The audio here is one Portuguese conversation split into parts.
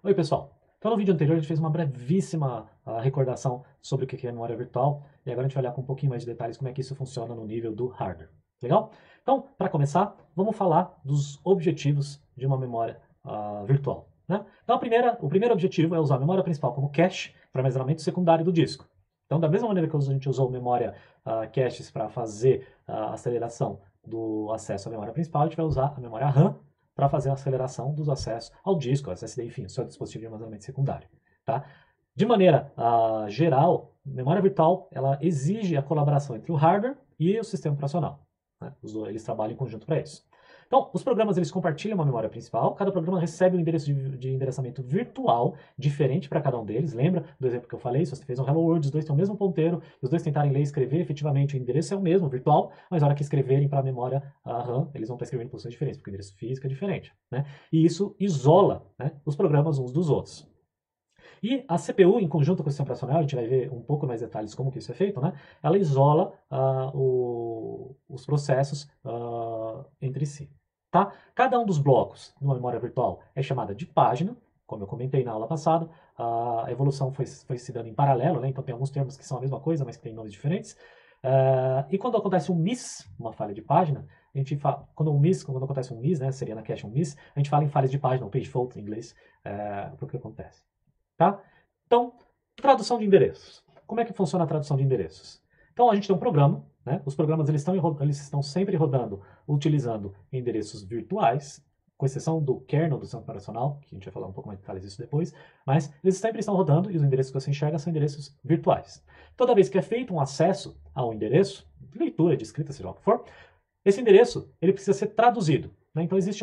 Oi, pessoal. Então, no vídeo anterior, a gente fez uma brevíssima recordação sobre o que é memória virtual, e agora a gente vai olhar com um pouquinho mais de detalhes como é que isso funciona no nível do hardware. Legal? Então, para começar, vamos falar dos objetivos de uma memória virtual. Né? Então, o primeiro objetivo é usar a memória principal como cache para armazenamento secundário do disco. Então, da mesma maneira que a gente usou memória caches para fazer a aceleração do acesso à memória principal, a gente vai usar a memória RAM para fazer a aceleração dos acessos ao disco, ao SSD, enfim, seu dispositivo de armazenamento secundário. Tá? De maneira geral, memória virtual ela exige a colaboração entre o hardware e o sistema operacional. Né? Eles trabalham em conjunto para isso. Então, os programas eles compartilham uma memória principal, cada programa recebe um endereço de endereçamento virtual diferente para cada um deles. Lembra do exemplo que eu falei? Se você fez um Hello World, os dois têm o mesmo ponteiro, os dois tentarem ler e escrever, efetivamente o endereço é o mesmo, virtual, mas na hora que escreverem para a memória RAM, eles vão estar escrevendo em posições diferentes, porque o endereço físico é diferente. Né? E isso isola, né, os programas uns dos outros. E a CPU, em conjunto com o sistema operacional, a gente vai ver um pouco mais detalhes como que isso é feito, né? Ela isola os processos entre si. Tá? Cada um dos blocos numa memória virtual é chamada de página, como eu comentei na aula passada. A evolução foi se dando em paralelo, né? Então tem alguns termos que são a mesma coisa, mas que têm nomes diferentes. E quando acontece um miss, uma falha de página, a gente fala, quando acontece um miss, né, seria na cache um miss, a gente fala em falhas de página, ou page fault em inglês, para o que acontece. Tá? Então, tradução de endereços. Como é que funciona a tradução de endereços? Então, a gente tem um programa, né? Os programas eles estão sempre rodando utilizando endereços virtuais, com exceção do kernel do sistema operacional, que a gente vai falar um pouco mais de detalhes disso depois, mas eles sempre estão rodando e os endereços que você enxerga são endereços virtuais. Toda vez que é feito um acesso a um endereço, de leitura, de escrita, seja lá o que for, esse endereço ele precisa ser traduzido. Né? Então, existe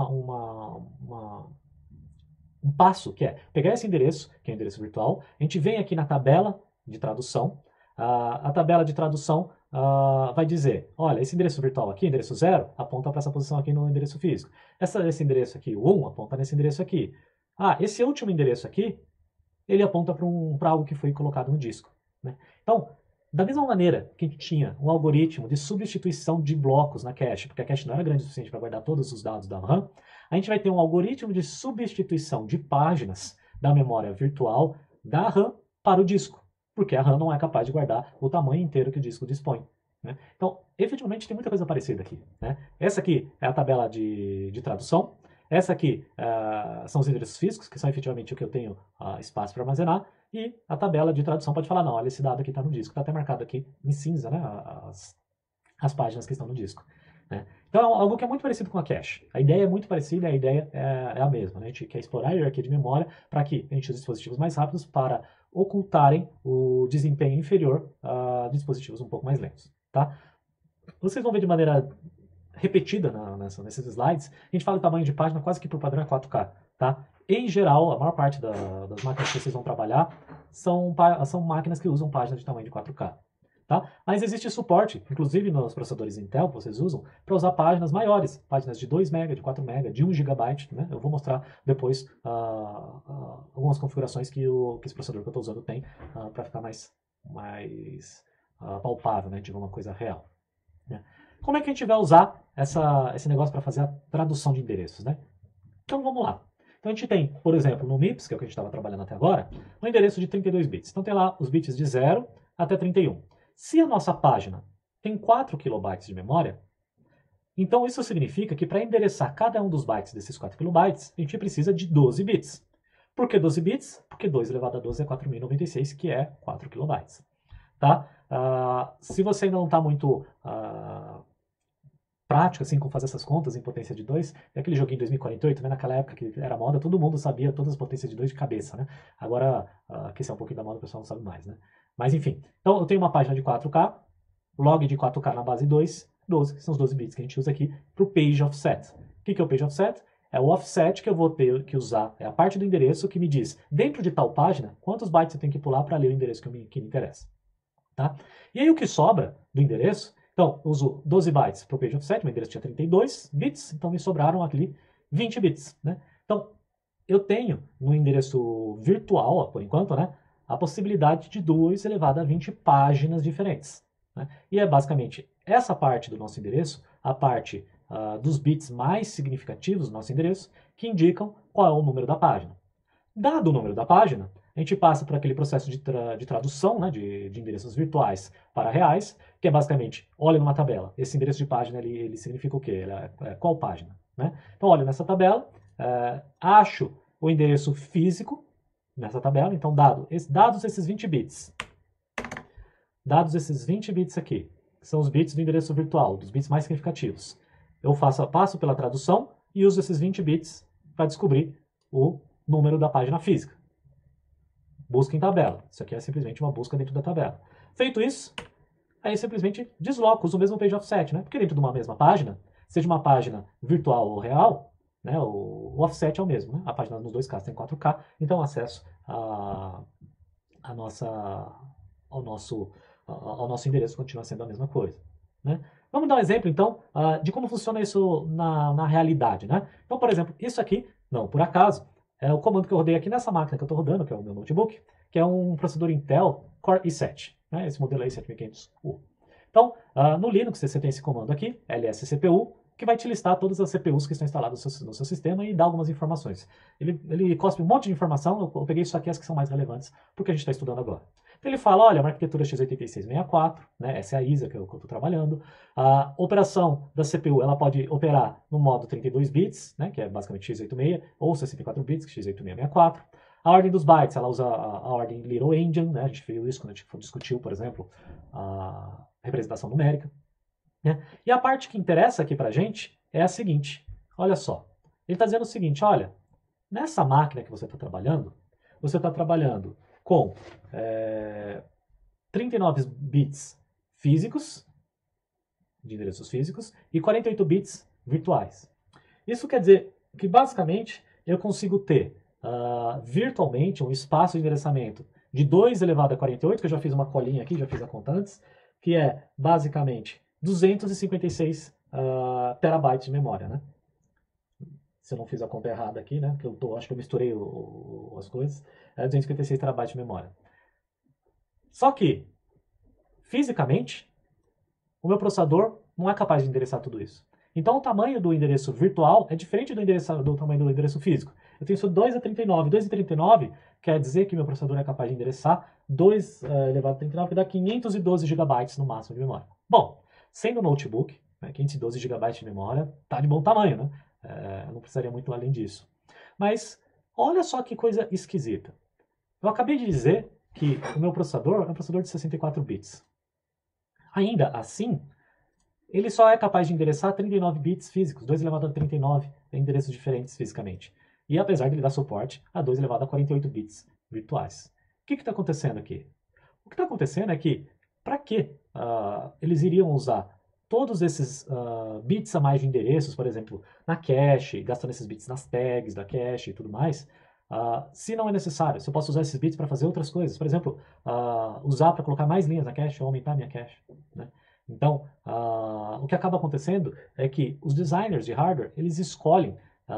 um passo que é pegar esse endereço, que é o endereço virtual, a gente vem aqui na tabela de tradução, a tabela de tradução vai dizer, olha, esse endereço virtual aqui, endereço 0, aponta para essa posição aqui no endereço físico. Esse endereço aqui, o 1, aponta nesse endereço aqui. Esse último endereço aqui, ele aponta para algo que foi colocado no disco. Né? Então, da mesma maneira que a gente tinha um algoritmo de substituição de blocos na cache, porque a cache não era grande o suficiente para guardar todos os dados da RAM, a gente vai ter um algoritmo de substituição de páginas da memória virtual da RAM para o disco, porque a RAM não é capaz de guardar o tamanho inteiro que o disco dispõe. Né? Então, efetivamente, tem muita coisa parecida aqui. Né? Essa aqui é a tabela de tradução, essa aqui são os endereços físicos, que são efetivamente o que eu tenho espaço para armazenar, e a tabela de tradução pode falar, não, olha, esse dado aqui está no disco, está até marcado aqui em cinza, né, as páginas que estão no disco. Né? Então é algo que é muito parecido com a cache. A ideia é muito parecida, a ideia é a mesma. Né? A gente quer explorar a hierarquia de memória para que a gente use dispositivos mais rápidos para ocultarem o desempenho inferior de dispositivos um pouco mais lentos. Tá? Vocês vão ver de maneira repetida nesses slides, a gente fala de tamanho de página quase que por padrão é 4K. Tá? Em geral, a maior parte das máquinas que vocês vão trabalhar são máquinas que usam páginas de tamanho de 4K. Tá? Mas existe suporte, inclusive nos processadores Intel que vocês usam, para usar páginas maiores, páginas de 2 MB, de 4 MB, de 1 GB. Né? Eu vou mostrar depois algumas configurações que esse processador que eu estou usando tem para ficar mais palpável, né? De uma coisa real. Né? Como é que a gente vai usar esse negócio para fazer a tradução de endereços? Né? Então vamos lá. Então a gente tem, por exemplo, no MIPS, que é o que a gente estava trabalhando até agora, um endereço de 32 bits. Então tem lá os bits de 0 até 31. Se a nossa página tem 4 kilobytes de memória, então isso significa que para endereçar cada um dos bytes desses 4 kilobytes, a gente precisa de 12 bits. Por que 12 bits? Porque 2 elevado a 12 é 4.096, que é 4 kilobytes. Tá? Se você ainda não está muito prático, assim, como fazer essas contas em potência de 2, é aquele joguinho 2048, né? Naquela época que era moda, todo mundo sabia todas as potências de 2 de cabeça, né? Agora, que esse é um pouquinho da moda, o pessoal não sabe mais, né? Mas enfim, então eu tenho uma página de 4K, log de 4K na base 2, 12, que são os 12 bits que a gente usa aqui para o page offset. O que é o page offset? É o offset que eu vou ter que usar, é a parte do endereço que me diz, dentro de tal página, quantos bytes eu tenho que pular para ler o endereço que me interessa. Tá? E aí o que sobra do endereço, então uso 12 bytes para o page offset, meu endereço tinha 32 bits, então me sobraram aqui 20 bits. Né? Então eu tenho no endereço virtual, por enquanto, né, a possibilidade de 2 elevado a 20 páginas diferentes. Né? E é basicamente essa parte do nosso endereço, a parte dos bits mais significativos do nosso endereço, que indicam qual é o número da página. Dado o número da página, a gente passa por aquele processo de tradução, né, de endereços virtuais para reais, que é basicamente, olha numa tabela, esse endereço de página ele significa o quê? Qual página? Né? Então, olha nessa tabela, acho o endereço físico nessa tabela, então dados esses 20 bits, aqui, que são os bits do endereço virtual, dos bits mais significativos. Eu passo pela tradução e uso esses 20 bits para descobrir o número da página física. Busca em tabela. Isso aqui é simplesmente uma busca dentro da tabela. Feito isso, aí simplesmente desloco, uso o mesmo page offset, né? Porque dentro de uma mesma página, seja uma página virtual ou real, né, o offset é o mesmo, né? A página nos dois casos tem 4K, então o acesso ao nosso endereço continua sendo a mesma coisa, né? Vamos dar um exemplo, então, de como funciona isso na realidade, né? Então, por exemplo, isso aqui, não por acaso, é o comando que eu rodei aqui nessa máquina que eu estou rodando, que é o meu notebook, que é um processador Intel Core i7, né? Esse modelo aí, 7500U. Então, no Linux, você tem esse comando aqui, lscpu, que vai te listar todas as CPUs que estão instaladas no seu sistema e dar algumas informações. Ele cospe um monte de informação, eu peguei só aqui as que são mais relevantes, porque a gente está estudando agora. Então ele fala, olha, uma arquitetura x86-64, né, essa é a ISA que eu estou trabalhando. A operação da CPU, ela pode operar no modo 32 bits, né, que é basicamente x86, ou 64 bits, que é x86-64. A ordem dos bytes, ela usa a ordem Little Endian, né, a gente viu isso quando a gente discutiu, por exemplo, a representação numérica. Né? E a parte que interessa aqui pra gente é a seguinte, olha só, ele está dizendo o seguinte, olha, nessa máquina que você está trabalhando com 39 bits físicos, de endereços físicos, e 48 bits virtuais. Isso quer dizer que basicamente eu consigo ter virtualmente um espaço de endereçamento de 2 elevado a 48, que eu já fiz uma colinha aqui, já fiz a conta antes, que é basicamente 256 terabytes de memória, né? Se eu não fiz a conta errada aqui, né? Porque acho que eu misturei as coisas. É 256 terabytes de memória. Só que, fisicamente, o meu processador não é capaz de endereçar tudo isso. Então, o tamanho do endereço virtual é diferente do tamanho do endereço físico. Eu tenho isso 2 a 39. 2 a 39 quer dizer que meu processador é capaz de endereçar 2 elevado a 39, que dá 512 GB no máximo de memória. Bom, sendo um notebook, 512 GB de memória, tá de bom tamanho, né? Eu não precisaria muito além disso. Mas, olha só que coisa esquisita. Eu acabei de dizer que o meu processador é um processador de 64 bits. Ainda assim, ele só é capaz de endereçar 39 bits físicos, 2 elevado a 39 endereços diferentes fisicamente. E apesar de ele dar suporte a 2 elevado a 48 bits virtuais. O que está acontecendo aqui? O que está acontecendo é que, para que eles iriam usar todos esses bits a mais de endereços, por exemplo, na cache, gastando esses bits nas tags da cache e tudo mais, se não é necessário, se eu posso usar esses bits para fazer outras coisas, por exemplo, usar para colocar mais linhas na cache ou aumentar minha cache, né? Então, o que acaba acontecendo é que os designers de hardware, eles escolhem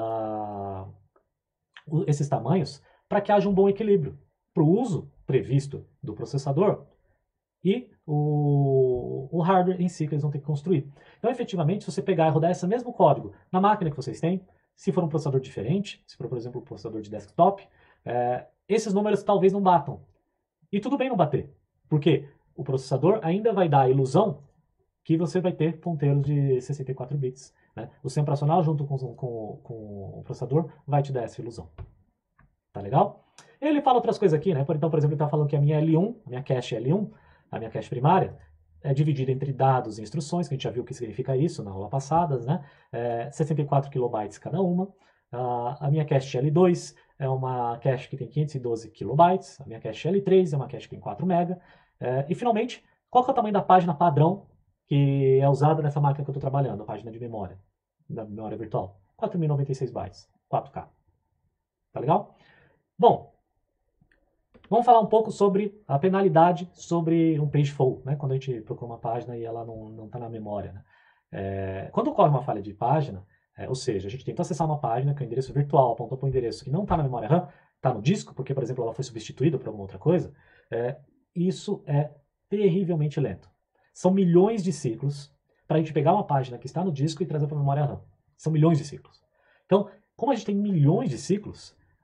esses tamanhos para que haja um bom equilíbrio para o uso previsto do processador e o hardware em si que eles vão ter que construir. Então, efetivamente, se você pegar e rodar esse mesmo código na máquina que vocês têm, se for um processador diferente, se for, por exemplo, um processador de desktop, esses números talvez não batam. E tudo bem não bater, porque o processador ainda vai dar a ilusão que você vai ter ponteiros de 64 bits. Né? O sistema operacional junto com o processador vai te dar essa ilusão. Tá legal? Ele fala outras coisas aqui, né? Então, por exemplo, ele está falando que a minha L1, a minha cache L1, a minha cache primária, é dividida entre dados e instruções, que a gente já viu o que significa isso na aula passada, né? 64 kilobytes cada uma. A minha cache L2 é uma cache que tem 512 kilobytes. A minha cache L3 é uma cache que tem 4 MB. E, finalmente, qual que é o tamanho da página padrão que é usada nessa máquina que eu estou trabalhando, a página de memória, da memória virtual? 4.096 bytes, 4K. Tá legal? Bom, vamos falar um pouco sobre a penalidade sobre um page fault, né? Quando a gente procura uma página e ela não está na memória. Né? Quando ocorre uma falha de página, ou seja, a gente tenta acessar uma página que o endereço virtual apontou para um endereço que não está na memória RAM, está no disco, porque, por exemplo, ela foi substituída por alguma outra coisa, isso é terrivelmente lento. São milhões de ciclos para a gente pegar uma página que está no disco e trazer para a memória RAM. São milhões de ciclos. Então, como a gente tem milhões de ciclos,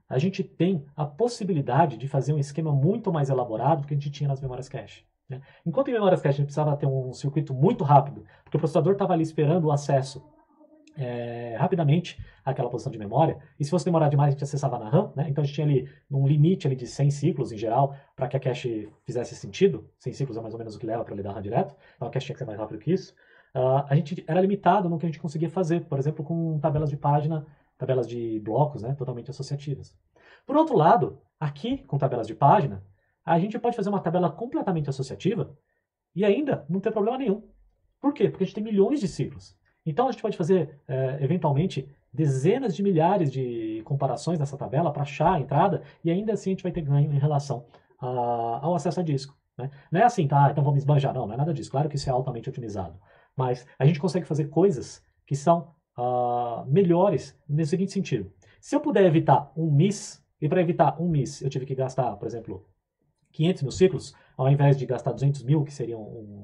a gente tem a possibilidade de fazer um esquema muito mais elaborado do que a gente tinha nas memórias cache. Né? Enquanto em memórias cache a gente precisava ter um circuito muito rápido, porque o processador estava ali esperando o acesso rapidamente àquela posição de memória, e se fosse demorar demais a gente acessava na RAM, né? Então a gente tinha ali um limite ali de 100 ciclos em geral para que a cache fizesse sentido. 100 ciclos é mais ou menos o que leva para lidar RAM direto, então a cache tinha que ser mais rápido que isso. A gente era limitado no que a gente conseguia fazer, por exemplo, com tabelas de página, tabelas de blocos, né, totalmente associativas. Por outro lado, aqui com tabelas de página, a gente pode fazer uma tabela completamente associativa e ainda não ter problema nenhum. Por quê? Porque a gente tem milhões de ciclos. Então a gente pode fazer, eventualmente, dezenas de milhares de comparações nessa tabela para achar a entrada e ainda assim a gente vai ter ganho em relação ao acesso a disco. Né? Não é assim, tá, então vamos esbanjar. Não é nada disso. Claro que isso é altamente otimizado. Mas a gente consegue fazer coisas que são melhores nesse seguinte sentido. Se eu puder evitar um miss, e para evitar um miss eu tive que gastar, por exemplo, 500 mil ciclos, ao invés de gastar 200 mil, que seria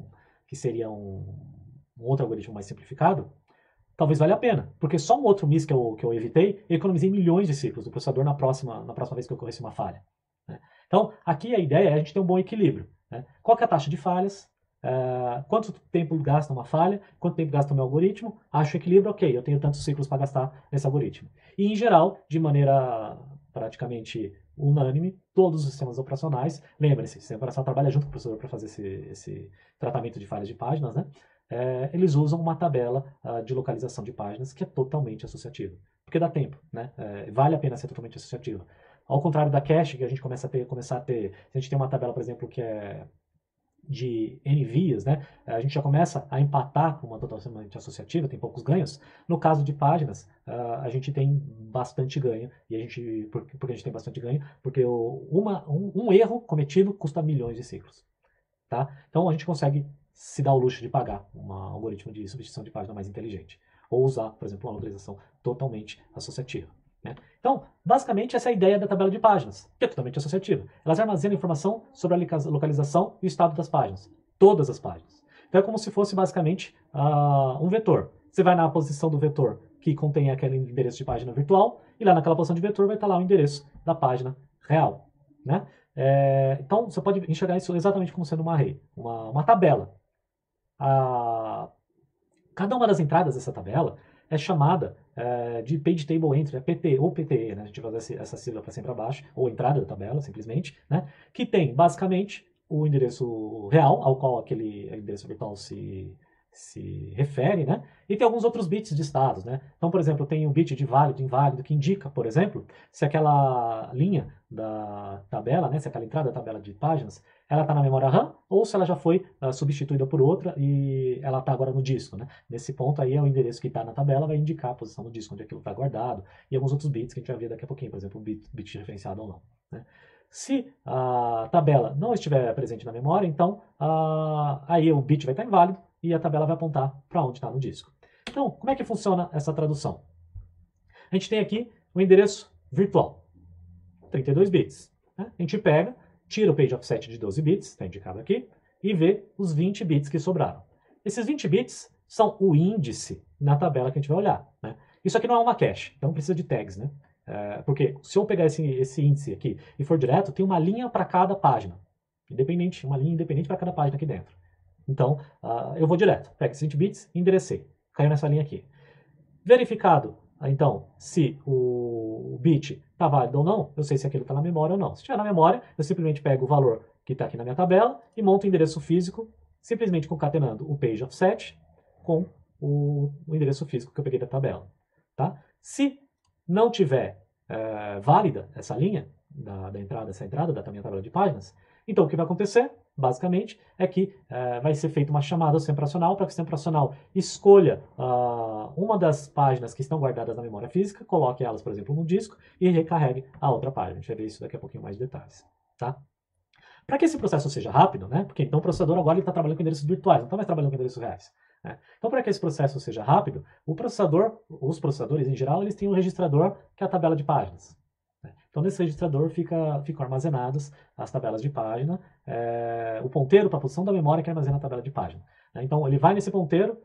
um outro algoritmo mais simplificado, talvez valha a pena. Porque só um outro miss que eu evitei, eu economizei milhões de ciclos do processador na próxima vez que ocorresse uma falha. Né? Então, aqui a ideia é a gente ter um bom equilíbrio. Né? Qual que é a taxa de falhas? Quanto tempo gasta uma falha? Quanto tempo gasta o meu algoritmo? Acho o equilíbrio, ok, eu tenho tantos ciclos para gastar nesse algoritmo. E, em geral, de maneira praticamente unânime, todos os sistemas operacionais, lembre-se, o sistema operacional trabalha junto com o processador para fazer esse tratamento de falhas de páginas, né? Eles usam uma tabela de localização de páginas que é totalmente associativa. Porque dá tempo, né? Vale a pena ser totalmente associativa. Ao contrário da cache, que a gente começar a ter, se a gente tem uma tabela, por exemplo, que é de N vias, né? A gente já começa a empatar com uma totalmente associativa, tem poucos ganhos. No caso de páginas, a gente tem bastante ganho, e porque a gente tem bastante ganho, porque um erro cometido custa milhões de ciclos. Tá? Então a gente consegue se dar o luxo de pagar um algoritmo de substituição de página mais inteligente. Ou usar, por exemplo, uma localização totalmente associativa. Né? Então, basicamente, essa é a ideia da tabela de páginas, que é totalmente associativa. Elas armazenam informação sobre a localização e o estado das páginas. Todas as páginas. Então é como se fosse, basicamente, um vetor. Você vai na posição do vetor que contém aquele endereço de página virtual, e lá naquela posição de vetor vai estar lá o endereço da página real. Né? Então, você pode enxergar isso exatamente como sendo uma array, uma tabela. Cada uma das entradas dessa tabela é chamada de Page Table Entry, PT ou PTE, né? A gente vai fazer essa sigla para sempre abaixo, ou entrada da tabela, simplesmente, né? Que tem, basicamente, o endereço real, ao qual aquele endereço virtual se refere, né? E tem alguns outros bits de estados, né? Então, por exemplo, tem o bit de válido, inválido, que indica, por exemplo, se aquela linha da tabela, né? Se aquela entrada da tabela de páginas, ela está na memória RAM ou se ela já foi substituída por outra e ela está agora no disco, né? Nesse ponto aí é o endereço que está na tabela, vai indicar a posição no disco, onde aquilo está guardado, e alguns outros bits que a gente vai ver daqui a pouquinho, por exemplo, o bit referenciado ou não, né? Se a tabela não estiver presente na memória, então aí o bit vai estar inválido e a tabela vai apontar para onde está no disco. Então, como é que funciona essa tradução? A gente tem aqui o endereço virtual, 32 bits. Né? A gente pega, tira o page offset de 12 bits, está indicado aqui, e vê os 20 bits que sobraram. Esses 20 bits são o índice na tabela que a gente vai olhar. Né? Isso aqui não é uma cache, então precisa de tags, né? Porque se eu pegar esse índice aqui e for direto, tem uma linha para cada página. Uma linha independente para cada página aqui dentro. Então, eu vou direto. Pego esses 20 bits, enderecei. Caiu nessa linha aqui. Verificado, então, se o bit está válido ou não, eu sei se aquilo está na memória ou não. Se estiver na memória, eu simplesmente pego o valor que está aqui na minha tabela e monto o endereço físico, simplesmente concatenando o page offset com o endereço físico que eu peguei da tabela. Tá? Se não tiver válida essa linha essa entrada da minha tabela de páginas, então o que vai acontecer, basicamente, é que vai ser feita uma chamada ao sistema operacional para que o sistema operacional escolha uma das páginas que estão guardadas na memória física, coloque elas, por exemplo, no disco e recarregue a outra página. A gente vai ver isso daqui a pouquinho mais de detalhes. Tá? Para que esse processo seja rápido, né? Porque então o processador agora está trabalhando com endereços virtuais, não está mais trabalhando com endereços reais. Né? Então, para que esse processo seja rápido, os processadores em geral, eles têm um registrador que é a tabela de páginas. Né? Então, nesse registrador ficam armazenadas as tabelas de página, o ponteiro para a posição da memória que armazena a tabela de página. Né? Então, ele vai nesse ponteiro,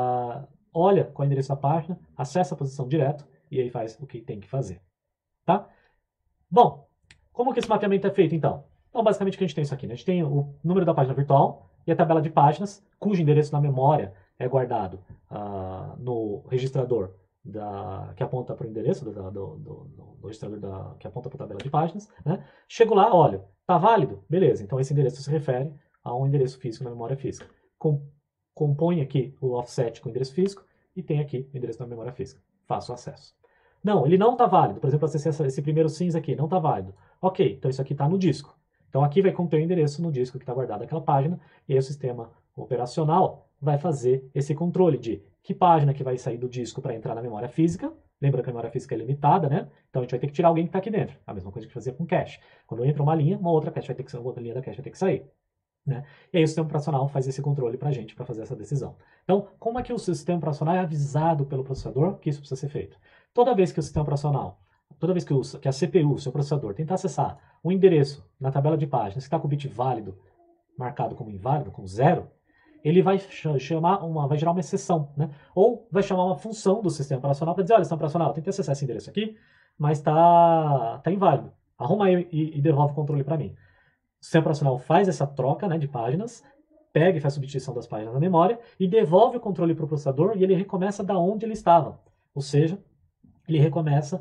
olha qual é o endereço da página, acessa a posição direto e aí faz o que tem que fazer. Tá? Bom, como que esse mapeamento é feito então? Então, basicamente, o que a gente tem isso aqui, né? A gente tem o número da página virtual e a tabela de páginas, cujo endereço na memória é guardado no registrador que aponta para o endereço do registrador que aponta para a tabela de páginas, né? Chego lá, olho, tá válido? Beleza, então esse endereço se refere a um endereço físico na memória física. Compõe aqui o offset com o endereço físico e tem aqui o endereço da memória física. Faço o acesso. Não, ele não está válido. Por exemplo, acessei esse primeiro cinza aqui, não está válido. Ok, então isso aqui está no disco. Então aqui vai conter o endereço no disco que está guardado naquela página, e aí o sistema operacional vai fazer esse controle de que página que vai sair do disco para entrar na memória física. Lembra que a memória física é limitada, né? Então a gente vai ter que tirar alguém que está aqui dentro. A mesma coisa que fazia com cache. Quando entra uma linha, uma outra cache vai ter que sair, uma outra linha da cache vai ter que sair. Né? E aí o sistema operacional faz esse controle para a gente, para fazer essa decisão. Então, como é que o sistema operacional é avisado pelo processador que isso precisa ser feito? Toda vez que o sistema operacional, toda vez que a CPU, o seu processador, tentar acessar um endereço na tabela de páginas que está com o bit válido, marcado como inválido, com 0, ele vai vai gerar uma exceção, né? Ou vai chamar uma função do sistema operacional para dizer, olha, sistema operacional, tentei acessar esse endereço aqui, mas está inválido. Arruma aí e devolve o controle para mim. O sistema operacional faz essa troca, né, de páginas, pega e faz a substituição das páginas na memória e devolve o controle para o processador e ele recomeça da onde ele estava. Ou seja, ele recomeça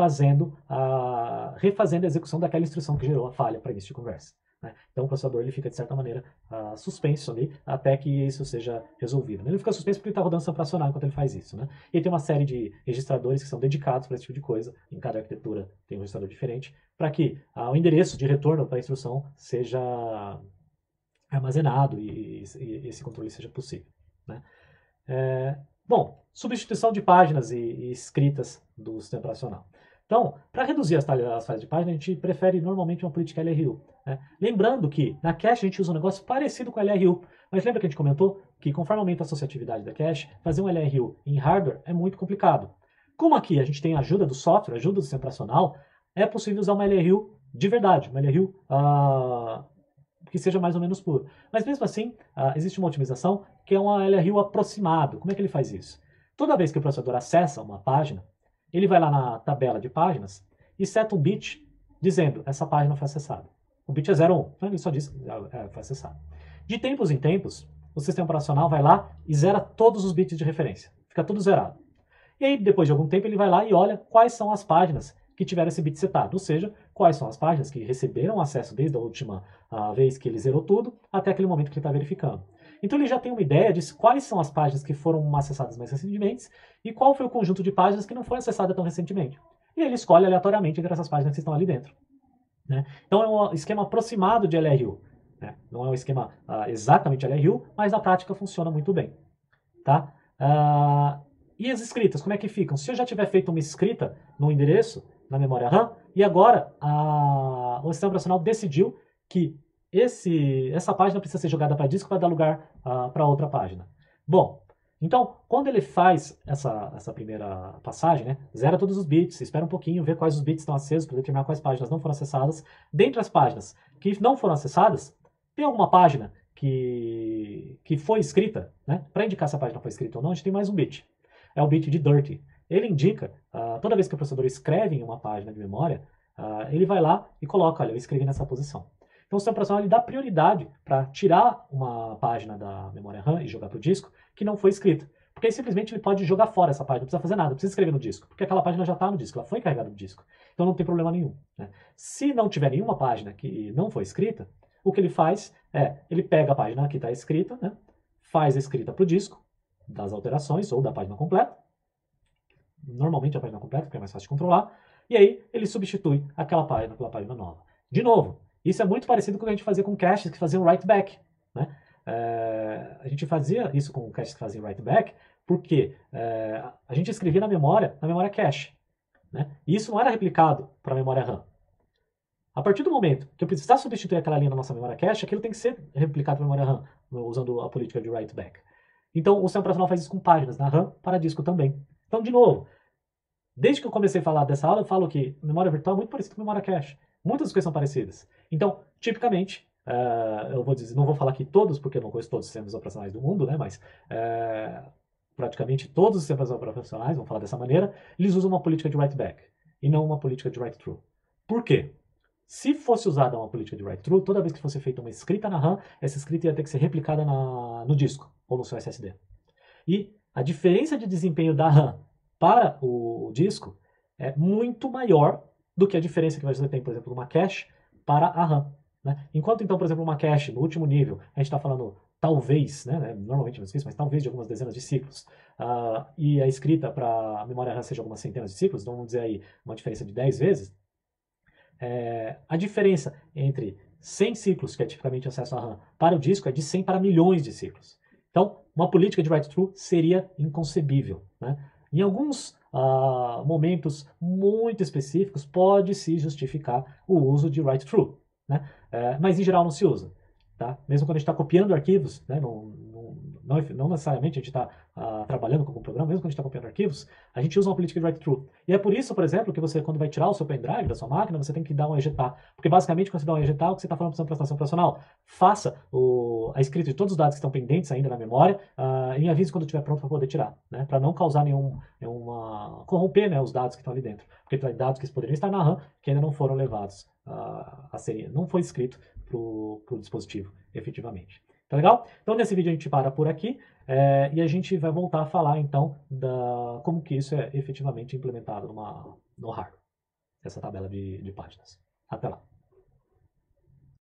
refazendo a execução daquela instrução que gerou a falha para início de conversa. Né? Então o processador ele fica, de certa maneira, suspenso ali até que isso seja resolvido. Ele fica suspenso porque ele está rodando o sistema operacional enquanto ele faz isso. Né? E tem uma série de registradores que são dedicados para esse tipo de coisa. Em cada arquitetura tem um registrador diferente, para que o endereço de retorno para a instrução seja armazenado e esse controle seja possível. Né? Bom, substituição de páginas e escritas do sistema operacional. Então, para reduzir as falhas de página, a gente prefere normalmente uma política LRU. Né? Lembrando que na cache a gente usa um negócio parecido com a LRU, mas lembra que a gente comentou que conforme aumenta a associatividade da cache, fazer um LRU em hardware é muito complicado. Como aqui a gente tem a ajuda do software, ajuda do sistema operacional, é possível usar uma LRU de verdade, uma LRU que seja mais ou menos puro. Mas mesmo assim, existe uma otimização que é uma LRU aproximado. Como é que ele faz isso? Toda vez que o processador acessa uma página, ele vai lá na tabela de páginas e seta um bit dizendo essa página foi acessada. O bit é 0 ou 1, então ele só diz foi acessado. De tempos em tempos, o sistema operacional vai lá e zera todos os bits de referência. Fica tudo zerado. E aí, depois de algum tempo, ele vai lá e olha quais são as páginas que tiveram esse bit setado, ou seja, quais são as páginas que receberam acesso desde a última vez que ele zerou tudo até aquele momento que ele está verificando. Então ele já tem uma ideia de quais são as páginas que foram acessadas mais recentemente e qual foi o conjunto de páginas que não foi acessada tão recentemente. E ele escolhe aleatoriamente entre essas páginas que estão ali dentro. Né? Então é um esquema aproximado de LRU. Né? Não é um esquema exatamente LRU, mas na prática funciona muito bem. Tá? E as escritas, como é que ficam? Se eu já tiver feito uma escrita no endereço, na memória RAM, e agora o sistema operacional decidiu que essa página precisa ser jogada para disco para dar lugar para outra página. Bom, então, quando ele faz essa primeira passagem, né, zera todos os bits, espera um pouquinho, vê quais os bits estão acesos para determinar quais páginas não foram acessadas. Dentre as páginas que não foram acessadas, tem alguma página que foi escrita, né, para indicar se a página foi escrita ou não, a gente tem mais um bit. É o bit de dirty. Ele indica, toda vez que o processador escreve em uma página de memória, ele vai lá e coloca, olha, eu escrevi nessa posição. Então o sistema operacional ele dá prioridade para tirar uma página da memória RAM e jogar para o disco que não foi escrita. Porque aí simplesmente ele pode jogar fora essa página, não precisa fazer nada, não precisa escrever no disco, porque aquela página já está no disco, ela foi carregada no disco. Então não tem problema nenhum. Né? Se não tiver nenhuma página que não foi escrita, o que ele faz ele pega a página que está escrita, né? Faz a escrita para o disco, das alterações ou da página completa, normalmente a página completa, porque é mais fácil de controlar, e aí ele substitui aquela página pela página nova. De novo, isso é muito parecido com o que a gente fazia com caches que faziam write back. Né? A gente fazia isso com caches que faziam write back porque a gente escrevia na memória cache. Né? E isso não era replicado para a memória RAM. A partir do momento que eu precisar substituir aquela linha na nossa memória cache, aquilo tem que ser replicado para a memória RAM, usando a política de write back. Então o sistema operacional faz isso com páginas na RAM para disco também. Então, de novo, desde que eu comecei a falar dessa aula, eu falo que memória virtual é muito parecida com memória cache. Muitas coisas são parecidas. Então, tipicamente, eu vou dizer, não vou falar aqui todos, porque eu não conheço todos os sistemas operacionais do mundo, né? Mas praticamente todos os sistemas operacionais, vamos falar dessa maneira, eles usam uma política de write back e não uma política de write through. Por quê? Se fosse usada uma política de write-through, toda vez que fosse feita uma escrita na RAM, essa escrita ia ter que ser replicada no disco ou no seu SSD. E a diferença de desempenho da RAM para o disco é muito maior do que a diferença que você tem, por exemplo, numa cache para a RAM. Né? Enquanto, então, por exemplo, uma cache no último nível, a gente está falando talvez, né, normalmente não esqueço, mas talvez de algumas dezenas de ciclos, e a escrita para a memória RAM seja algumas centenas de ciclos, então vamos dizer aí uma diferença de 10 vezes, a diferença entre 100 ciclos, que é tipicamente acesso à RAM, para o disco é de 100 para milhões de ciclos. Então, uma política de write-through seria inconcebível. Né? Em alguns momentos muito específicos, pode-se justificar o uso de write-through, né? Mas em geral não se usa. Tá? Mesmo quando a gente está copiando arquivos, né? Não necessariamente a gente está trabalhando com algum programa, mesmo quando a gente está copiando arquivos, a gente usa uma política de write-through. E é por isso, por exemplo, que você, quando vai tirar o seu pendrive da sua máquina, você tem que dar um ejetar. Porque basicamente, quando você dá um ejetar, o que você está falando para a prestação operacional? Faça a escrita de todos os dados que estão pendentes ainda na memória e me avise quando estiver pronto para poder tirar, né? Para não causar corromper, né, os dados que estão ali dentro. Porque tem dados que poderiam estar na RAM que ainda não foram levados a serem, não foi escrito para o dispositivo, efetivamente. Tá legal? Então, nesse vídeo a gente para por aqui e a gente vai voltar a falar, então, como que isso é efetivamente implementado no hardware, essa tabela de páginas. Até lá!